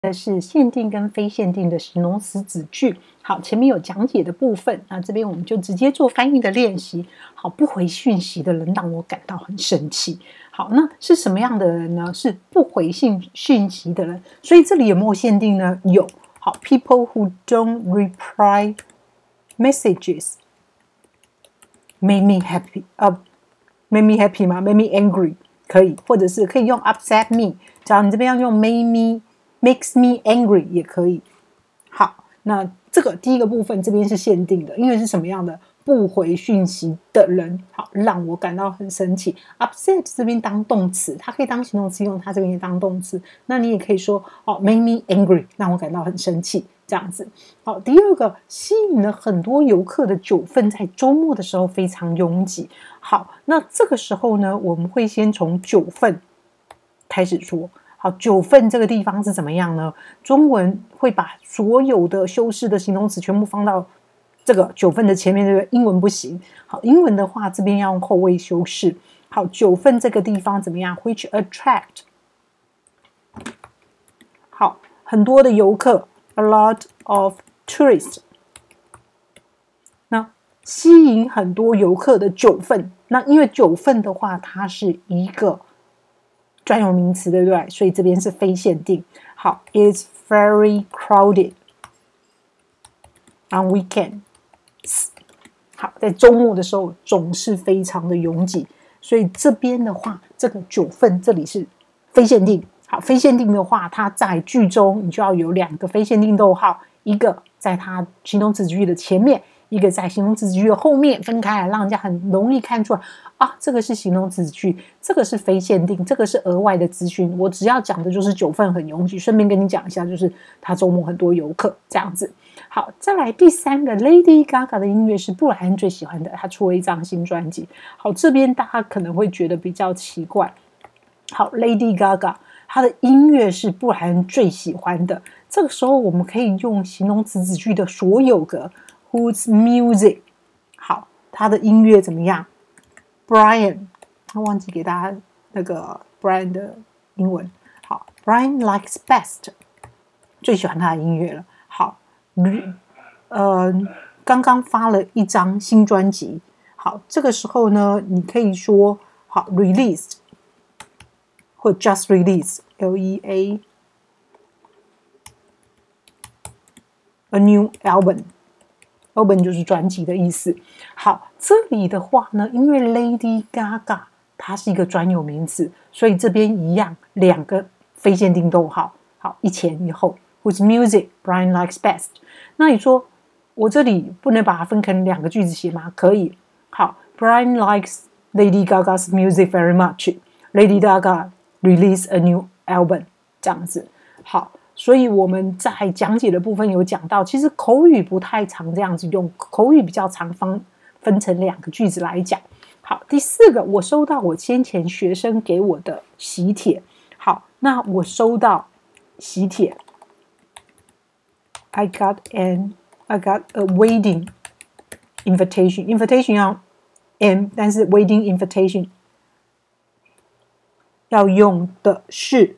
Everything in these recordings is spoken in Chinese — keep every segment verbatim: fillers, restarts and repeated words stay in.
的是限定跟非限定的形容词子句。好，前面有讲解的部分，那这边我们就直接做翻译的练习。好，不回讯息的人让我感到很生气。好，那是什么样的人呢？是不回信讯息的人。所以这里有没有限定呢？有。好 ，people who don't reply messages make me happy， 呃、uh, ，make me happy 吗 ？make me angry 可以，或者是可以用 upset me。只要你这边要用 make me makes me angry 也可以。好，那这个第一个部分这边是限定的，因为是什么样的？不回讯息的人，好，让我感到很生气。upset 这边当动词，它可以当形容词用，它这边也当动词。那你也可以说哦 ，make me angry， 让我感到很生气，这样子。好，第二个吸引了很多游客的九份，在周末的时候非常拥挤。好，那这个时候呢，我们会先从九份开始说。好，九份这个地方是怎么样呢？中文会把所有的修饰的形容词全部放到这个九份的前面，对不对？英文不行。好，英文的话这边要用后位修饰。好，九份这个地方怎么样 ？Which attract 好很多的游客 ，a lot of tourists。那吸引很多游客的九份，那因为九份的话，它是一个专有名词，对不对？所以这边是非限定。好 ，It's very crowded on weekends。好，在周末的时候总是非常的拥挤，所以这边的话，这个九份这里是非限定。好，非限定的话，它在句中你就要有两个非限定逗号，一个在它形容词句的前面，一个在形容词句的后面，分开来，让人家很容易看出来啊，这个是形容词句，这个是非限定，这个是额外的资讯。我只要讲的就是九份很拥挤，顺便跟你讲一下，就是它周末很多游客这样子。好，再来第三个 ，Lady Gaga 的音乐是布莱恩最喜欢的，他出了一张新专辑。好，这边大家可能会觉得比较奇怪。好 ，Lady Gaga 她的音乐是布莱恩最喜欢的，这个时候我们可以用形容词子句的所有格 ，Whose music 好，他的音乐怎么样 ？Brian， 我忘记给大家那个 Brian 的英文。好 ，Brian likes best， 最喜欢他的音乐了。好。呃，刚刚发了一张新专辑。好，这个时候呢，你可以说好 released 或 just released L E A a new album album 就是专辑的意思。好，这里的话呢，因为 Lady Gaga 它是一个专有名词，所以这边一样两个非限定逗号。好，一前一后。Whose music Brian likes best？ 那你说我这里不能把它分成两个句子写吗？可以。好 ，Brian likes Lady Gaga's music very much. Lady Gaga release a new album， 这样子。好，所以我们在讲解的部分有讲到，其实口语不太常这样子用，口语比较常分分成两个句子来讲。好，第四个，我收到我先前学生给我的喜帖。好，那我收到喜帖。I got an I got a wedding invitation. Invitation 要 m， 但是 wedding invitation 要用的是，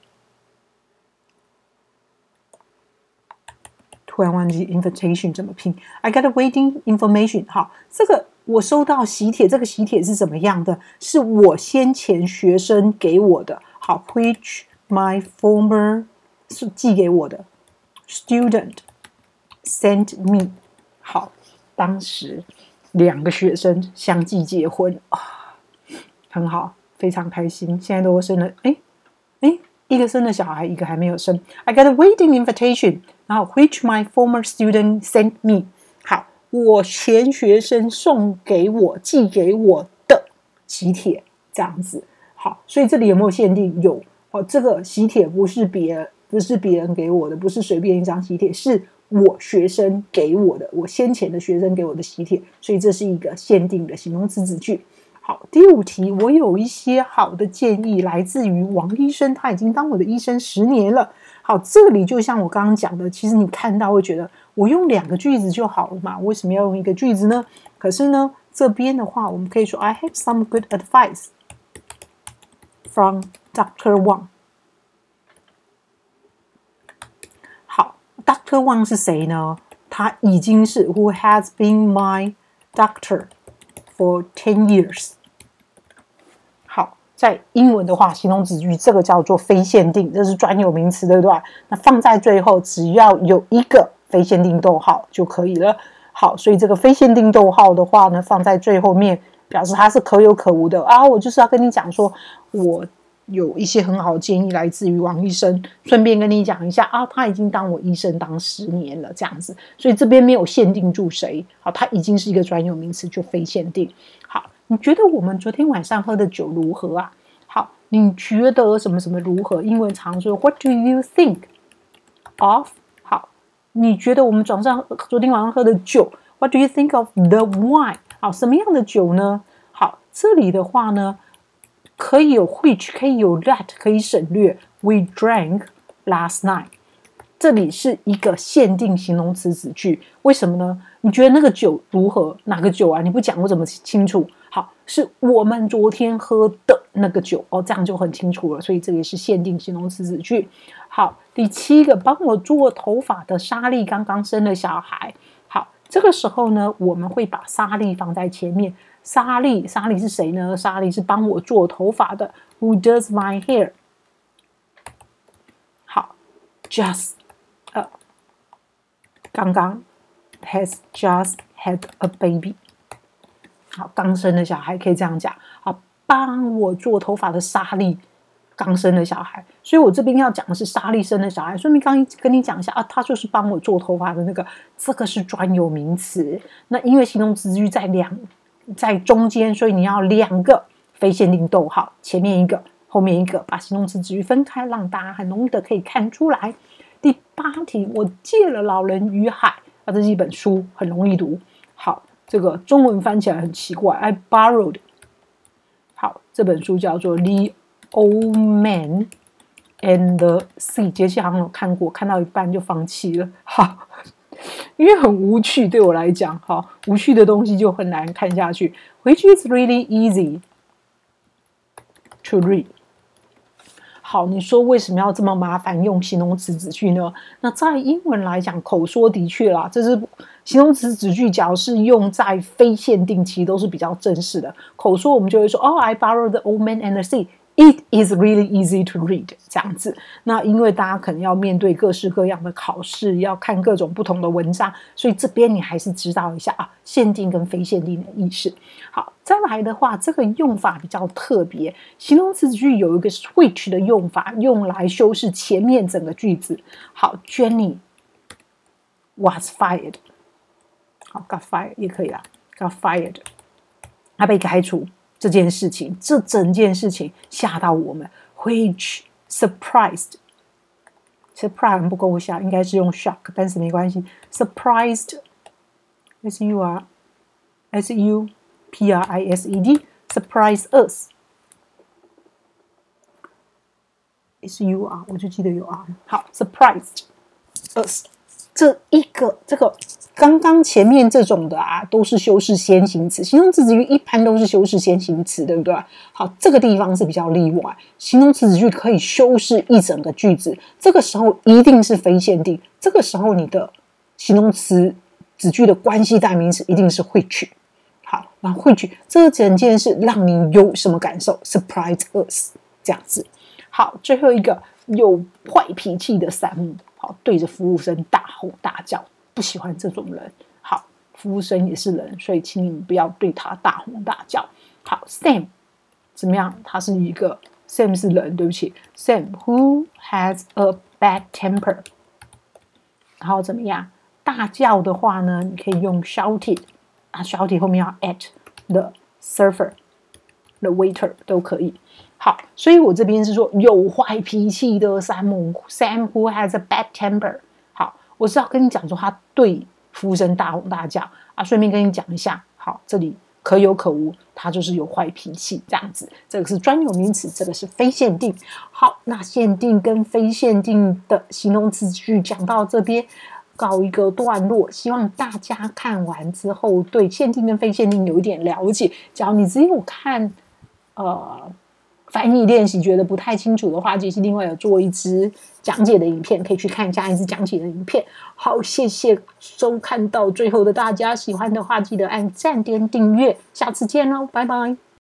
突然忘记 invitation 怎么拼。I got a wedding information. 好，这个我收到喜帖，这个喜帖是怎么样的？是我先前学生给我的。好 ，which my former 是寄给我的 student sent me。好，当时两个学生相继结婚啊，很好，非常开心。现在都生了，哎哎，一个生了小孩，一个还没有生。I got a wedding invitation， 然后 which my former student sent me。好，我前学生送给我、寄给我的喜帖，这样子。好，所以这里有没有限定？有哦，这个喜帖不是别不是别人给我的，不是随便一张喜帖，是我学生给我的，我先前的学生给我的喜帖，所以这是一个限定的形容词子句。好，第五题，我有一些好的建议，来自于王医生，他已经当我的医生十年了。好，这里就像我刚刚讲的，其实你看到会觉得我用两个句子就好了嘛，为什么要用一个句子呢？可是呢，这边的话，我们可以说 I have some good advice from Doctor Wang。 Doctor Wang 是谁呢？他已经是 Who has been my doctor for ten years。好，在英文的话，形容词句这个叫做非限定，这是专有名词，对不对？那放在最后，只要有一个非限定逗号就可以了。好，所以这个非限定逗号的话呢，放在最后面，表示它是可有可无的啊。我就是要跟你讲说，我有一些很好的建议来自于王医生，顺便跟你讲一下啊，他已经当我医生当十年了，这样子，所以这边没有限定住谁，好，它已经是一个专有名词，就非限定。好，你觉得我们昨天晚上喝的酒如何啊？好，你觉得什么什么如何？英文常说 What do you think of？ 好，你觉得我们早上昨天晚上喝的酒 What do you think of the wine？ 好，什么样的酒呢？好，这里的话呢，可以有 which， 可以有 that， 可以省略。We drank last night。这里是一个限定形容词子句，为什么呢？你觉得那个酒如何？哪个酒啊？你不讲我怎么清楚？好，是我们昨天喝的那个酒哦，这样就很清楚了。所以这里是限定形容词子句。好，第七个，帮我做头发的莎莉刚刚生了小孩。好，这个时候呢，我们会把莎莉放在前面。莎莉，莎莉是谁呢？莎莉是帮我做头发的 ，Who does my hair？ 好 ，just 呃，刚刚 has just had a baby。好，刚生的小孩可以这样讲。好，帮我做头发的莎莉刚生的小孩，所以我这边要讲的是莎莉生的小孩。顺便刚跟你讲一下啊，他就是帮我做头发的那个，这个是专有名词。那因为形容词句在两。在中间，所以你要两个非限定逗号，前面一个，后面一个，把形容词子句分开，让大家很容易的可以看出来。第八题，我借了《老人与海》啊，这是一本书，很容易读。好，这个中文翻起来很奇怪 ，I borrowed。好，这本书叫做《The Old Man and the Sea》，杰西好像有看过，看到一半就放弃了。好。因为很无趣，对我来讲，好无趣的东西就很难看下去。Which is really easy to read。好，你说为什么要这么麻烦用形容词子句呢？那在英文来讲，口说的确啦，这是形容词子句，只要是用在非限定期都是比较正式的。口说我们就会说，哦 ，I borrowed the old man and the sea。It is really easy to read 这样子。那因为大家可能要面对各式各样的考试，要看各种不同的文章，所以这边你还是知道一下啊，限定跟非限定的意思。好，再来的话，这个用法比较特别，形容词句有一个 switch 的用法，用来修饰前面整个句子。好 ，Jenny was fired。好 ，got fired 也可以啦 ，got fired， 他被开除。这件事情，这整件事情吓到我们 ，which surprised surprise 不够吓，应该是用 shock， 但是没关系 ，surprised s u r s u p r i s e d surprise us s u r 我就记得有 r， 好 surprised us 这一个这个。刚刚前面这种的啊，都是修饰先行词，形容词子句一般都是修饰先行词，对不对？好，这个地方是比较例外，形容词子句可以修饰一整个句子，这个时候一定是非限定，这个时候你的形容词子句的关系代名词一定是which。好，那which这整件事让你有什么感受 ？Surprise us 这样子。好，最后一个有坏脾气的山姆，好，对着服务生大吼大叫。不喜欢这种人。好，服务生也是人，所以请你们不要对他大吼大叫。好 ，Sam 怎么样？他是一个 Sam 是人，对不起 ，Sam who has a bad temper。然后怎么样？大叫的话呢，你可以用 shouted， 啊 ，shouted 后面要 at the server、the waiter 都可以。好，所以我这边是说有坏脾气的山姆 ，Sam who has a bad temper。我是要跟你讲说，他对服务生大吼大叫啊，顺便跟你讲一下，好，这里可有可无，他就是有坏脾气这样子。这个是专有名词，这个是非限定。好，那限定跟非限定的形容词句讲到这边，告一个段落。希望大家看完之后，对限定跟非限定有一点了解。假如你只有看呃翻译练习觉得不太清楚的话，其实另外有做一支讲解的影片，可以去看一下一支讲解的影片。好，谢谢收看到最后的大家，喜欢的话记得按赞点订阅，下次见喽，拜拜。